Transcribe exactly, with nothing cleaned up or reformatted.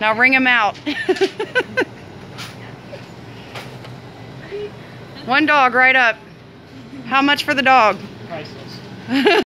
Now ring him out. One dog right up. How much for the dog? Priceless.